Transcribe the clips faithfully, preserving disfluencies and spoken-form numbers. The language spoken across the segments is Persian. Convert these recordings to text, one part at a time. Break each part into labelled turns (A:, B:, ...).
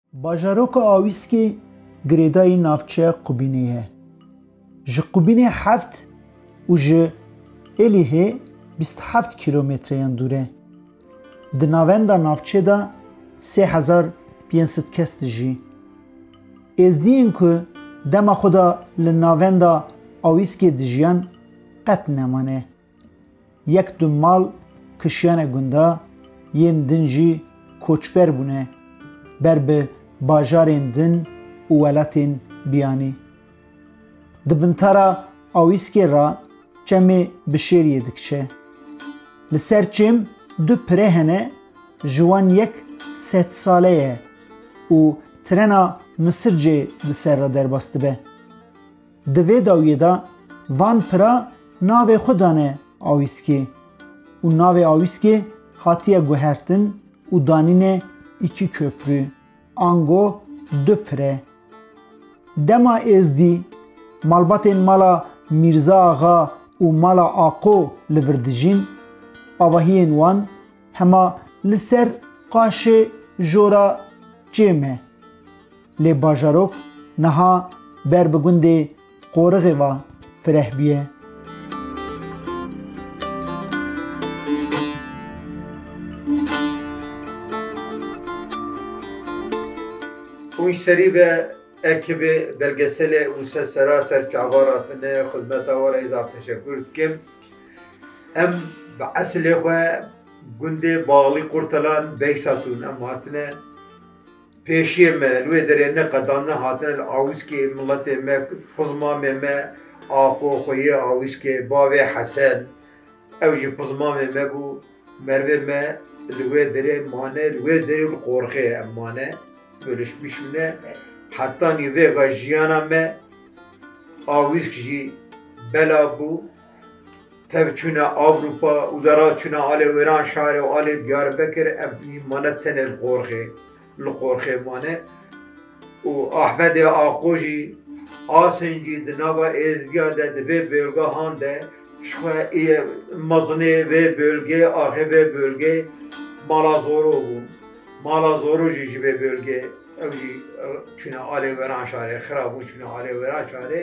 A: Bajaroka Awiskê girêdayî navçeya Qubînê ye. Ji Qubînê heft û ji Êlihê bîst heft kîlometreyan dûr e. Di navenda navçê de sê hezar pênc sed kes dijî. Êzdiyên ku dema xwe de li navenda Awiskê dijiyan qet nemane. Yek du mal kişiyane gunda, yên din jî koçber bûne ber bi bajarên din û welatên biyanî. Di bintara Awiskê re çemê bi şêriyê dikiçe. Li ser çêm du pire hene ji wan yek sed sale ye û trena Misircê di ser re derbas dibe. Di vê dawiyê de van pira navê xwe dane Awiskê û navê Awiskê hatiye guhertin û danîne îkî köprü, ango du pire. Dema êzdî malbatên mala Mîrza Axa û mala Aqo li vir dijîn, avahiyên wan hema li ser qaşê jora çêm e. Lê bajarok niha ber bi gundê Qorixê ve fireh bûye.
B: Hûn serî ve ekibê belgeselê û sesera serçavara tune xizmeta we re îzaf teşekkür dikim. Em bi eslê xwe gundê Baxlî Qurtalan Beysatûn em hatine pêşiyê me li wê derê neqedandin hatine li Awiskê miletê me pizmamê me Aqo Xweyê Awiskê bavê Hesen ew jî pizmamê me bû mervê me li wê derê mane li wê derê li Qorixê em mane bölüşmüş bile hatta nivega jiyana me Awisk jî bela bû tevçûna Avrupa û dera çûna alê Wêran şarê û alê Diyarbekir em mane tenê li Qorixê li Qorixê mane û Ahmedê Aqo jî asên jî di nava êzdiya de di vê bêlgehan de ji xwe mezinê vê bölgê axê vê bölgê mala Zoro bû. Mala Zoro jî ji vê bölgê ew jî çûna alê Wêran şarê xirab bû çûna alê Wêran şarê.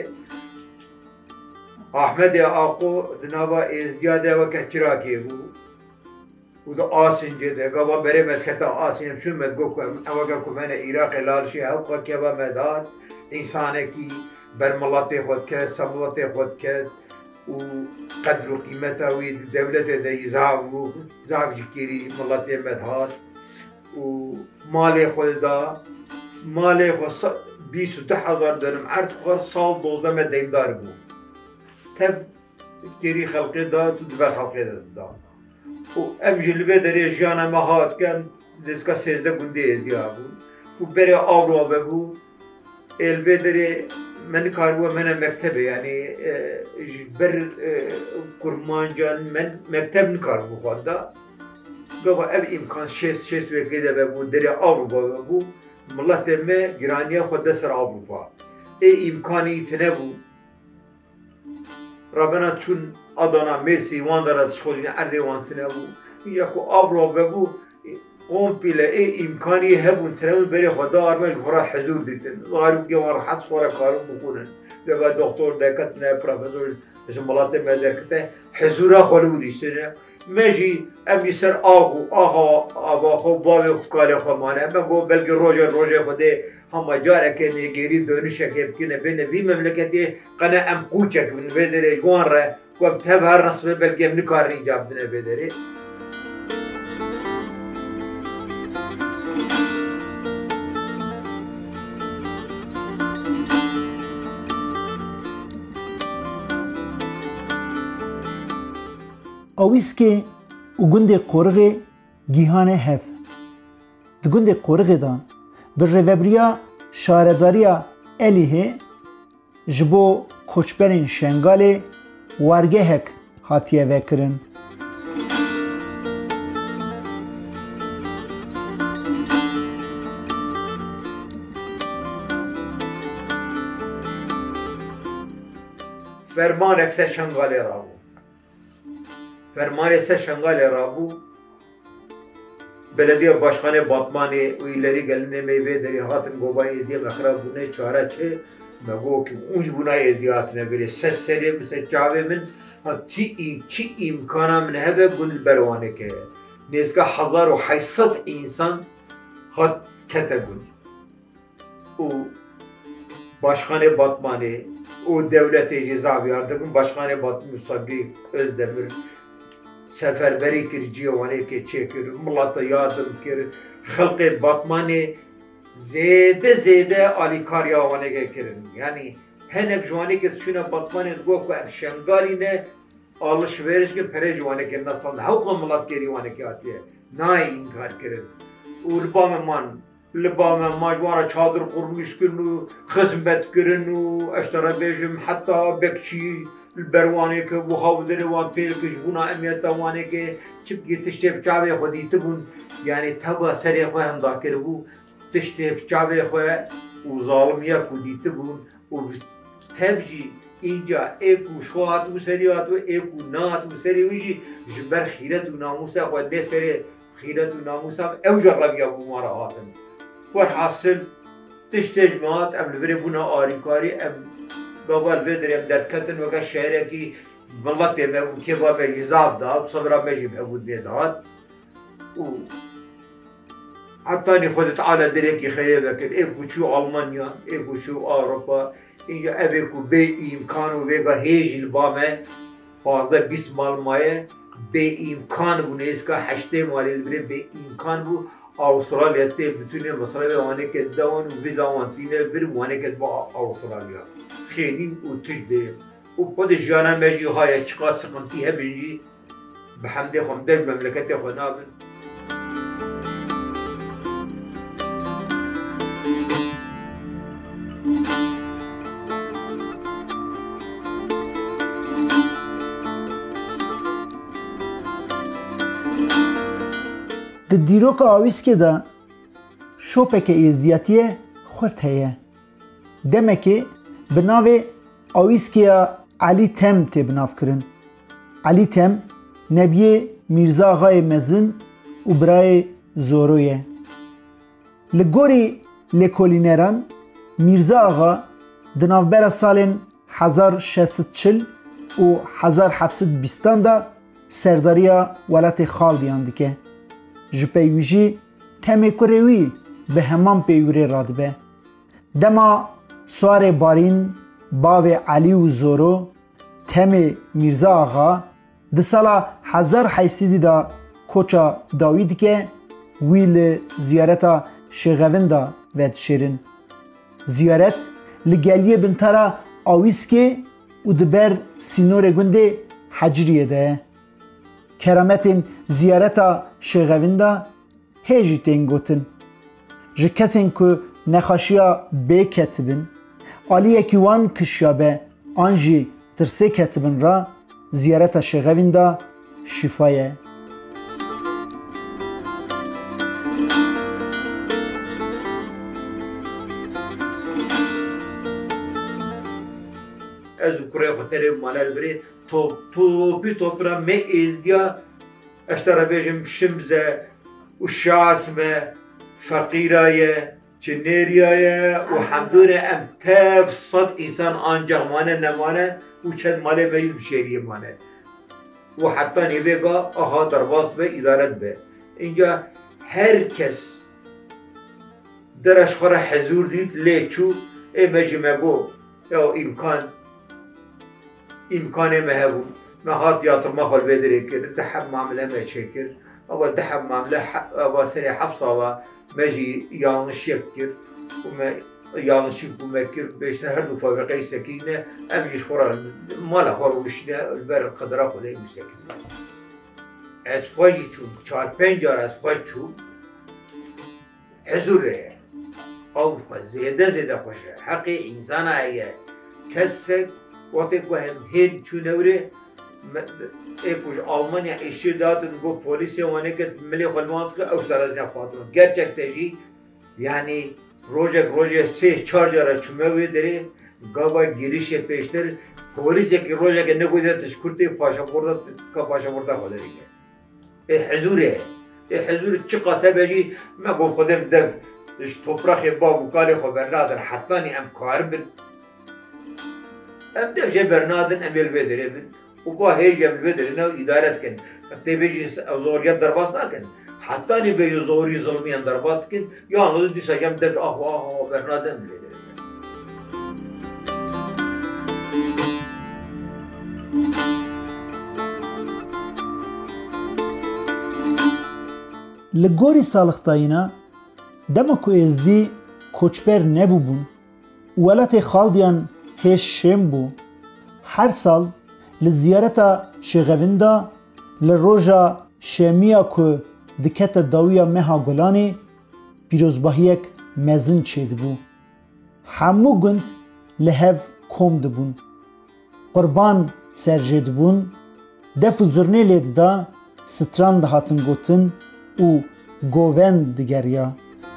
B: Ahmedê Aqo di nava êzdiya de weke Çîrakê bû û di Asîncê de gava berê me diketa Asîn em çûn me digot ku eweke ku me ne Îraqê lalişê hewqa keva me dat însanekî ber miletê xwe dike, semiletê xwe dike û qedr û qîmeta wî di dewletê de yî zav bû zav ji kêrî miletê me dihat û malê xwe da malê xwe bîst û deh hezar denim erd xwe sal dozde me deydar bû. Tev kêrî xelqê da tu dibe xelqê de da. û em jî li vê derê jiyana me hatike em lêzka sêzde gundê êzdiya bûn û berê Awro vebû ê li vê derê me nikaribû me ne mektebê yanî ji ber kurmancan me mekteb nikaribû xwenda. Gava ev imkan şêst şêst wekê de vebû derê Awropa vebû miletê me giraniya xwe de ser Awropa. Ê imkanî tune bû rabena çûn Adana Mêrsî wan de re dişxolîne erdê wan tune bû. Ya ku Awro vebû komple ê imkanî hebûn tune bû berê xwe da arme ji xwe re hezûr dîtin. Zarokê wan rehet xwe re karin bixwînin. Vega doktor derketine profesor ji miletê me derkete hezûra xwe li wî dîştine. Me jî em jî ser axû axa ava xwe bavê xwe kalê xwe mane me got belkî roja rojê xwedê hema carekê nêgerî dönüşekê bikine bêne vî memleketê qene em qûçek bin vê derê ji wan re ku em tev her nasibê belkî em nikarin încab bidine vê derê.
A: Awiskê û gundê Qorixê gîhane hev. Di gundê Qorixê de bi rêveberiya şaredariya Êlihê ji bo koçberên Şengalê wergehek hatiye vekirin.
B: Fermanek ser Şengalê rabû. Fermanê ser Şengalê rabû belediye başkanı Batmani o ileri geline meyve deri hatın gobayı diye mekrab buna çare çe mego ki unj buna eziyatine böyle ses seri mesela çavemin ha çi çi imkana min hebe gül berwane ke nezga hazar و حیصد insan hat ketegun o başkanı Batmani o devleti ceza yardım başkanı Batmani Sabri Özdemir seferberi kir civane ke çekir millata yardım kir halkı Batmani zede zede ali karyavane gekirin yani henek jvane ke şuna Batmani go ko şengali ne alışveriş ke pere jvane ke nasıl havkla millat ke jvane ke atiye nay inkar kirin ulba man لبا من ماجوارا چادر قرمش کنو خدمت کرنو اشترا بیجم حتی بکچی البروانه که بخاو دروان تیل که جبونا امیتا وانه که چپکی تشتی بچاوه خودی تبون یعنی تبا سری خواه هندا کربو تشتی بچاوه خواه و ظالمیه کودی تبون و تبجی اینجا ایکو شخوات و سریات و ایکو نات و سری ویجی جبر خیرت و ناموسا و نه سری خیرت و ناموسا او جربیه بومارا هاتن والحاصل تجمعات ام لبري بونا آريكاري ام قبل بدر ام دركتن وكا الشهرية كي غلطي ما كيفا ما يزعب داد صبرا ما يجيب أبود بيداد و حتى اني خدت على دريكي خيري بكر ايكو شو ألمانيا ايكو شو أوروبا إنجا أبيكو بي إمكانو بيغا هيجي البامة فازدا بيس مال مايه بي إمكان بو نيسكا حشتي مالي البري بي إمكان بو Avustralya te bütün Mısır'da vane ke davan viza vantine vir vane ke ba Avustralya. Xeyni u tüjde. U pode jana meji haya çıka sıkıntı hebinci bihamde xomder memlekete xonabın.
A: د دیروک آویسکه دا شوپک ازدیاتیه خورد هیه دمکه بناوه آویسکه علی تم تی بناف کرن علی تم نبیه میرزا آقای مزن و برای زورویه لگوری لکولینران میرزا آقا دنافبر سالن هزار و ششصد و چهل و هزار و هفتصد و بیست دا سرداریا ولایت خالدیان دیگه جپیویجی تمی کروی به همان پیوری رادبه دما سوار بارین باو علی و زورو تمی میرزا آقا ده سالا هزار حیثیدی دا کوچا داوید که ویل زیارتا شغوین دا ود شیرن زیارت لگلیه بنتارا آویسکه و دبر سینور گنده حجریه ده کرامتین زیارتا شغویندا هیجی تنگوتن جه کسین که نخاشیا بی کتبن آلیه که وان کشیابه آنجی ترسه کتبن را زیارتا شغویندا شفایه
B: از کره خطره مالال بری تو تو پی تو پرا می ازدیا اشترا بیجم شمزه و شاسمه فقیرایه چنیریایه و حمدونه ام تف صد انسان آنجا مانه نمانه و چند ماله بیل بشیریه مانه و حتی نیویگا آها درباس به ادارت به اینجا هر کس درش خورا حضور دید لی چو ای مجی مگو یا امکان امکان مهبو ما هات ياطر ما خل بدري كر دحب معاملة ما شكر أو دحب معاملة أو سري حفصة و ماجي يانش يكر وما يانش وما كر بيشتهر فوقي سكينة أم يشخرا ما لا خرو مشنا البر قدرة خدي مستكين أسفاجي شو شار بنجار أسفاج شو حزوره أو زيادة زيادة خوشة حقي إنسان هي كسك وقتی که هم هند چون نوره ایکوش آلمانیا ایشی دادن گو پلیسی وانه که ملی خلمات که اوش دارد نفاتون گرچک تجی یعنی روزک روزه سه چار جاره چومه وی داره گاوا گیریش پیشتر پلیسی که روزه که نگویده تشکرتی پاشا برده که پاشا برده خواده دیگه حضوره حضور چی قاسه بجی مگو خودم دب توپراخی باب و کالی خو برنادر حتانی ام کار بن ام دب جه برنادن ام الودره بن و با هیچ ام الودره نو ادارت کن وقتی بجی زوریت درباس نکن حتانی به زوری ظلمیان درباس کن یا آنو دیسا جم دب آه آه برنادن الودره
A: لگوری سالختایینا دما کو ازدی کوچبر نبو بون ولات خالدیان هش شم بو هر سال لزیارتا شغویندا لروجا شمیا کو دکت داویا مها گلانی پیروزباهیک مزن چید بو همو گند لهف کم دبون قربان سرجد بون دفو زرنه لید دا ستران دهاتن گوتن و گووند دیگریا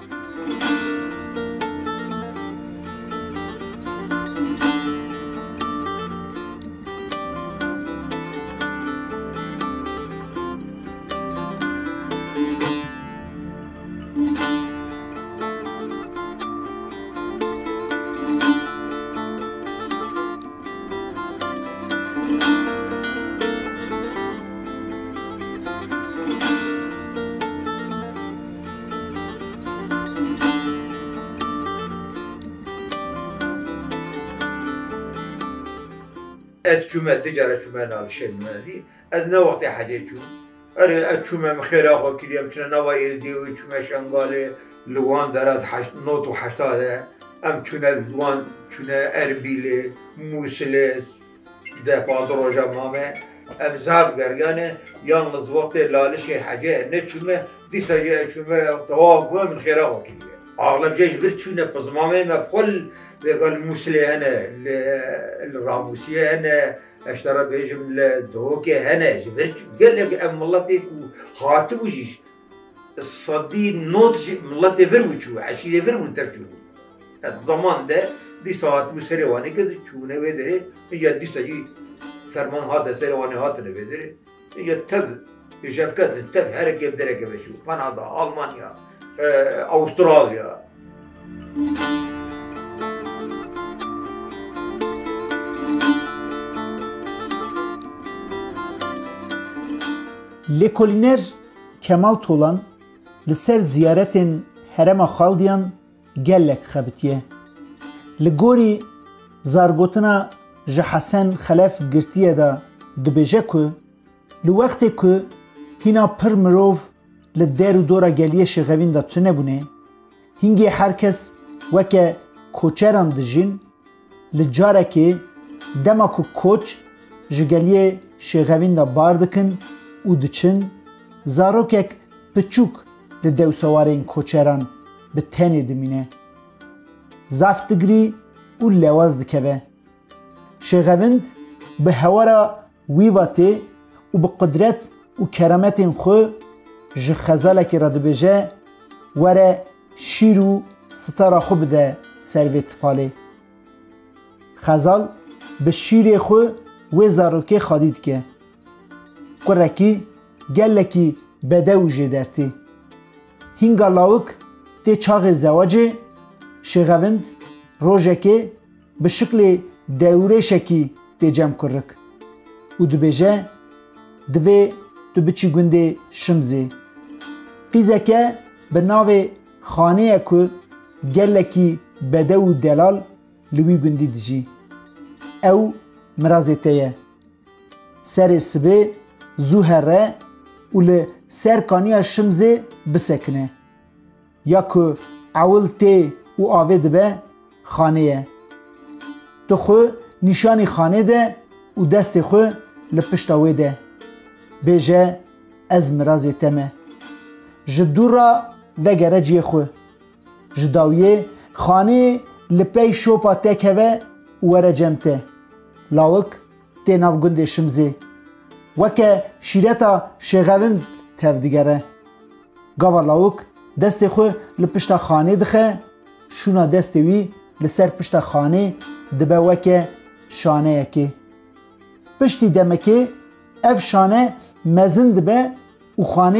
B: ات چومه تجاره چومه نالشین منی از نه وقتی حدی چوم اره ات چومه مخیره آقا کلیم چنه نوای ازدی و چومه شنگاله لوان دارد هشت نوت و هشتاده ام چونه لوان چونه اربیله موسله ده پادروجا مامه ام زاف گرگانه یالنز وقتی لالش حجه نه چومه دیسا جه چومه تواب بو من خیره آقا کلیم اغلب جيش برشونه بزمامه ما بخل بقال الموسلي هنا الراموسية هنا اشترى بيجم الدهوكي هنا جبرت قال لك ام ملاتي خاطب وجيش الصدي نوتش ملاتي فروتشو عشية فرو ترجو هذا الزمان ده دي ساعات مسرواني كده تشونه بدري يا دي سجي فرمان هذا سرواني هاتنا بدري يا تب شفكات تب هرك يبدرك بشو كندا المانيا استراليا
A: لکولینر کمال طولان لسر زیارتین هرم خالدیان گلک خبتیه لگوری زارگوتنا جه حسن خلاف گرتیه دا دبیجه که لوقتی که هینا پر مروف لدر و دورا گلیه شغوین دا تونه بونه هنگی هر کس وکه کوچران دجین لجاره که دما که کوچ جگلیه شغوین دا باردکن و دچن زاروکک پچوک لدو سوارین کوچران به تنه دمینه زافتگری و لواز دکبه شغوند به هوارا ویواته و به قدرت و کرامتین خو جه خزالکی را دبیجه وره شیر و ستاره خو بده سرویت فاله خزال به شیر خو و زاروکی خادید که کرکی گلکی بده و جدرتی هنگا لاوک تی چاق زواجه شغوند روژه به شکل دوره شکی تی جمع کرک و دو بیجه دوی دو بچی گنده شمزه قیزه که به ناو خانه که گلکی بده و دلال لوی گندی دجی او مرازه تیه سر سبه زوهره و لسر کانیا شمزه بسکنه یا که اول تی و آوه دبه خانه تو خو نشانی خانه ده و دست خو لپشتاوه ده بیجه از مرازی تمه جدورا وگره جی خو جداویه خانه لپی شوپا تکوه وره جمته لاوک تی ناو گنده شمزه وکه شیرتا شغوند تف دیگره گاوا لاوک دست خو لپشتا خانه دخه شونا دست وی لسر پشتا خانه دبه وکه شانه یکی پشتی دمکه اف شانه مزن دبه و خانه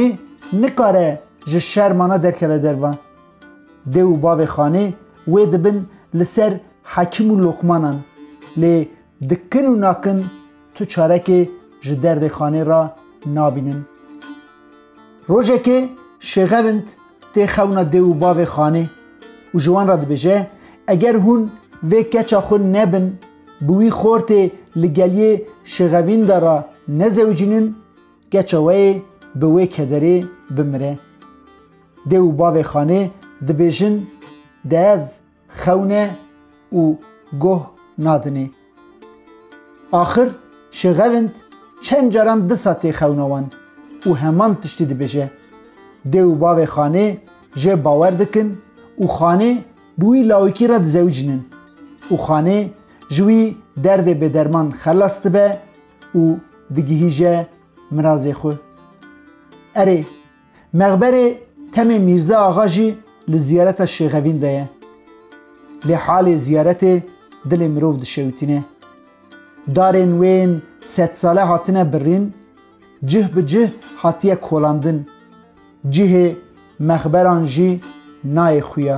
A: نکاره ji şermana derkeve dervan. Dê û bavê xanê wê dibin li ser Hekim û Lokmanan lê dikin û nakin tu çarekê ji derdê xanê ra nabînin. Rojekê şêxevind tê xewna dê û bavê xanê û ji wan ra dibêje eger hûn vê keça xwe nebin bi wî xortê li geliyê şêxevînda ra nezewcînin keça wê bi wê kederê bimire. Dê û bavê xanê dibêjin dev xewne û goh nadinê. Axir şêxevind çend caran disa tê xewna wan û heman tiştî dibêje. Dê û bavê xanê jê bawer dikin û xanê bi wî lawikî ra dizewcînin û xanê ji wî derdê bêderman xelas dibe û digihîje mirazê xwe. Erê, mexberê Temê Mîrza Axa jî li ziyareta şêxevîn de ye. Lê halê ziyaretê dilê mirov dişewitîne. Darên wên sed sale hatine birîn, cih bi cih hatiye kolandin. Cihê mexberan jî nayê xuya.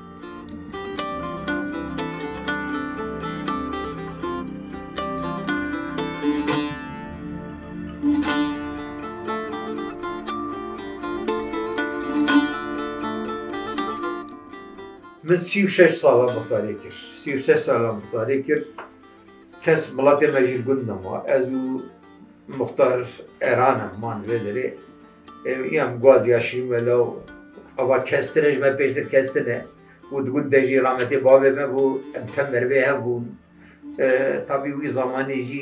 B: من سی و شش ساله مختاری کرد. سی و شش ساله مختاری کرد. کس ملت مجید گند نما. از او مختار ایرانم من وداره. یم گازیاشیم ولو اوا کستنش من پیشتر کستنه. و دگود دژی رحمتی بابه من بو امکان مربه هم بون. طبعی وی زمانی جی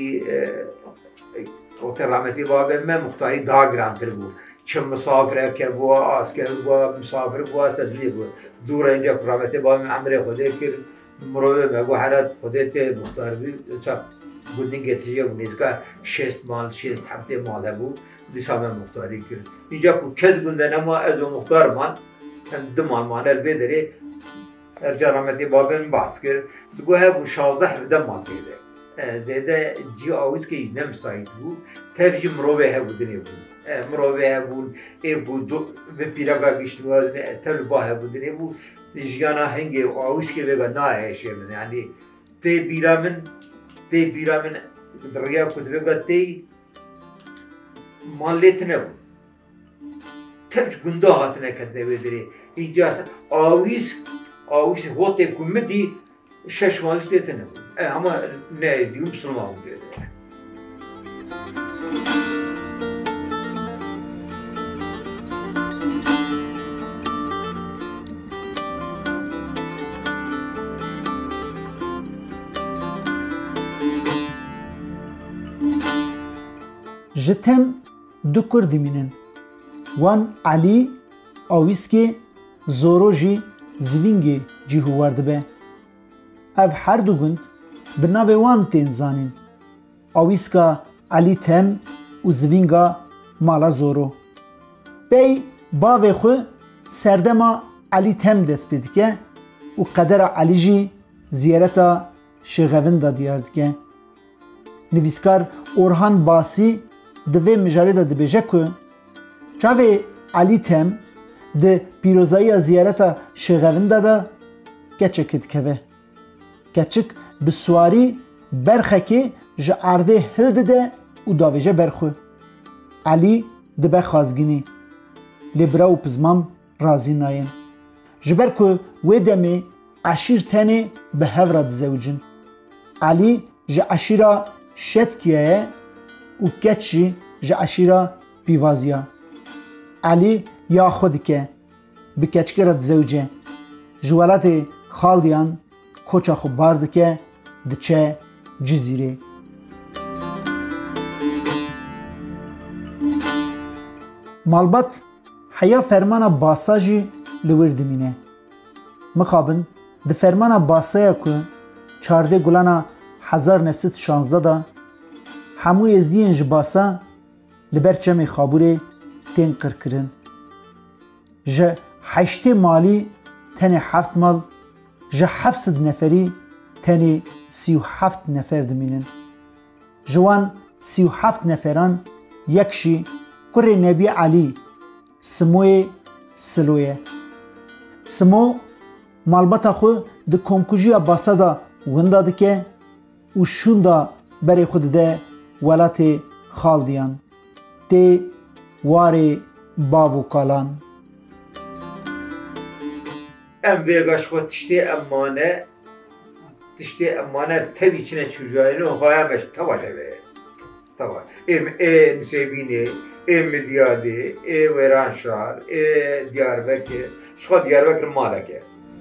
B: وقت رحمتی بابه من مختاری داغرانتر بود. چم مسافره که بوا اسکر بوا مسافر بوا سدلی بوا دور اینجا رحمتی با عمره خودی که مروه مگو حرات خودی ته مختار بی چا گودین گتیجه و نیزکا شست مال شست هفته ماله بود دیسا من مختاری کرد اینجا کو کز گنده نما از مختار من دو مال مانر بدره ارجع رحمتی بابا باس کرد دگو ها بو شازده هفته مال بیده زیده جی آویز که ایجنه مساید بود تفجی مروه ها بودنی بود مروه بون ای بود به پیرا و بیشتر تل باه بودنی بود دیجانا هنگی آویز که بگه نه ایشه من یعنی تی پیرا من تی پیرا من دریا کد بگه تی مالیت نبود تبج گنده هات نکرده بدری اینجا آویز آویز هوته کمدی شش مالش دیت نبود اما نه دیگه مسلمان بود
A: جتم دو کرد مینن وان علی آویسکی زورو جی زوینگی جی هوارد به اف هر دو گند بناوی وان تین زانین آویسکا علی تم و زوینگا مالا زورو بی باوی خو سردما علی تم دست بید که و قدر علی جی زیارتا شغوین دا دیارد که نویسکار اورهان باسی دوی مجاره دا دبیجه که چاوی علی تم ده پیروزایی زیارتا شغوین دا دا گچک دکوه گچک بسواری برخه که جا عرده هلده ده و داویجه برخو علی دبه خازگینی لبرا و پزمام رازی ناین جبر که وی دمی عشیر تنه به هورد زوجن علی جا عشیرا شد کیه و کچی جا عشیرا بیوازیا علی یا خود که به کچکرد زوجه جوالات خالدیان کوچا خو بارد که دچه جزیره مالبات حیا فرمانا باساجی لور دمینه مخابن ده فرمانا باسایا که چارده گلانا هزار نسیت شانزده دا همو ازدین جباسا لبر چمی خابوره تین قرکرن جه هشت مالی تنی هفت مال جه هفتصد نفری تنی سی و هفت نفر دمینن جوان سی و هفت نفران یکشی کره نبی علی سموی سلویه. سمو مالباتا خو د کمکوژیا باسادا وندا دکه و شوندا بری خود ده ولات خالدیان تی واری باو کالان.
B: ام ویگاش خود تشتی امانه تشتی امانه تبی چنه چوجایلو خواهمش تواجه به تواجه ام ای نسیبینه ای مدیاده ای ویرانشار ای دیاربکر شخوا دیاربکر مالکه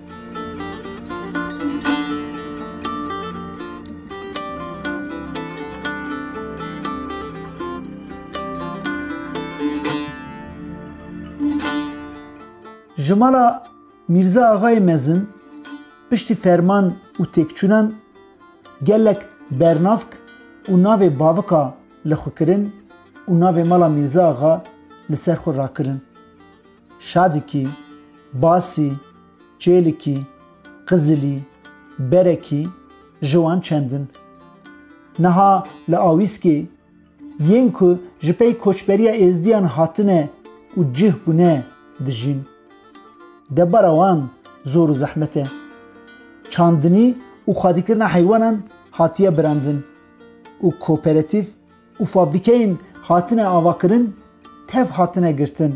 A: جمالا میرزا آغای مزن پشتی فرمان و تکچونن گلک برنافک و ناو باوکا لخو کرن و ناو مالا میرزا آغا لسر خو را کرن. شادی کی، باسی، چیلی کی، قزلی، برکی جوان چندن. نها لآویس کی ین که جپی کوچبریا ازدیان هاتنه و جه بونه دجین. دبر وان زور و زحمته. چاندنی و خادی کرنا حیوانان هاتیه براندن و کوپراتیف و فابریکین هاتنه آوا کرن تف هاتنه گرتن.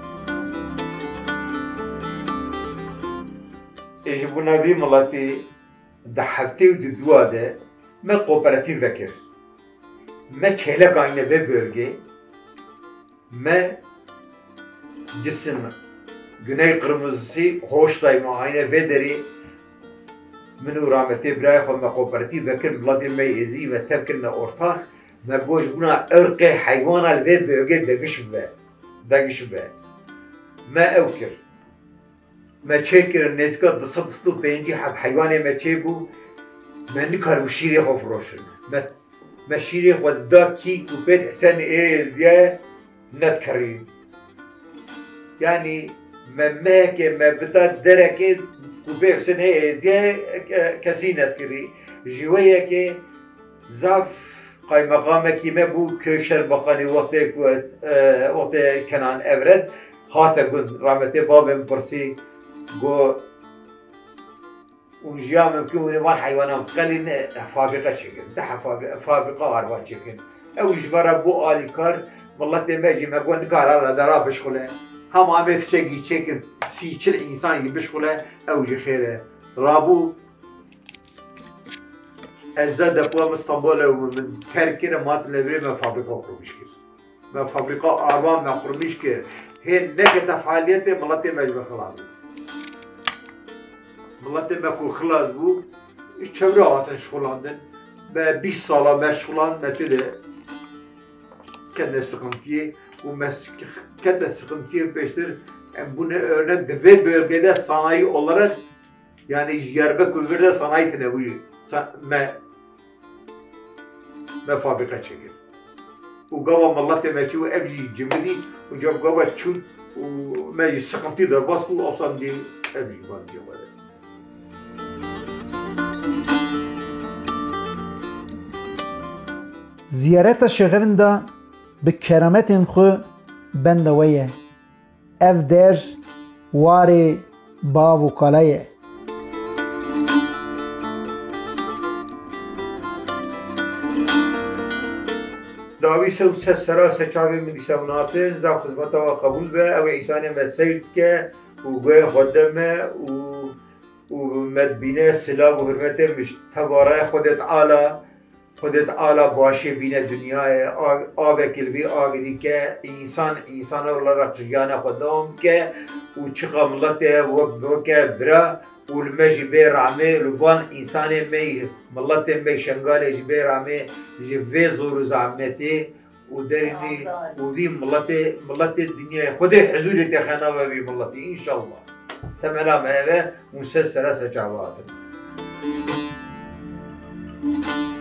B: اجبونا بی ملاتی ده هفته و ده دواده ما کوپراتیف وکر ما کهلک aynı ve bölge ma cisim Güney Kırmızısı hoştayma aynı ve deri منو رامتي براي خو ما کوپراتیف وکر بلادي ما ازي و تفكرنا ortak ما گوش بنا ارق حيوان ve bölge دگش به دگش به ما اوكر ما چکر نزکا دست تو پنجی حب حیوان ما چه بو ما نکار و شیری خو فروشن ما ما شیری خو دا کی کوپت حسن ایز دیه ند کریم یعنی ما ما که ما بتا درکه کوپت حسن ایز دیه کسی ند کری جویه که زاف قای مقامه کی ما بو کشر بقانی وقتی وقتی کنان اورد خاطر گند رامته بابم پرسی گو ونجيا ممكن وان حيوانات قليل فابريقه تشكل ده فابريقه غربان تشكل او جبر ابو اليكار والله تماجي ما قول نكار على درا بشغله هم عم يفشقي تشكل سي تشل انسان بشغله او جي خيره رابو ازاد ابو اسطنبول ومن كركره مات لبري ما فابريقه قرمشكر ما فابريقه اربان ما قرمشكر هي نكت فعاليته ملاتي مجبر خلاص ملت مکو خلاص بو چهره هاتن شغلاندن به بیست ساله مشغولان متوده کنده sıkıntıya و کنده sıkıntıya peştir bunu örnek de ve bölgede sanayi olarak yani Diyarbakır Kuvvet'de sanayi tane bu me me fabrika çekir. و gava ملت مچی و ابجی جمدی و جب gava çun و me sıkıntı der bas bu olsam diye ابجی bana cevap.
A: زیارت شغلن دا به کرامتین خو بندویه اف در واری باو و کالایه
B: داوی سو سه سرا سه چاوی من دیسوناته زاب خدمتا و قبول به او ایسان مسیل که و گوه خدمه و و مدبینه سلام و حرمت مش تباره خودت عالا خودت عالا باشه بینه دنیای آب کلوی آگری که انسان انسان olarak جیانه خودم که و چقا ملت وقت وقت برا و المجی به رعمه لوان انسان می ملت می شنگال جبه رعمه جبه زور زعمته و درنی و وی ملت ملت دنیای خود حضور تخنا و وی ملت ان شاء الله تمام هذا مسلسل سجاوات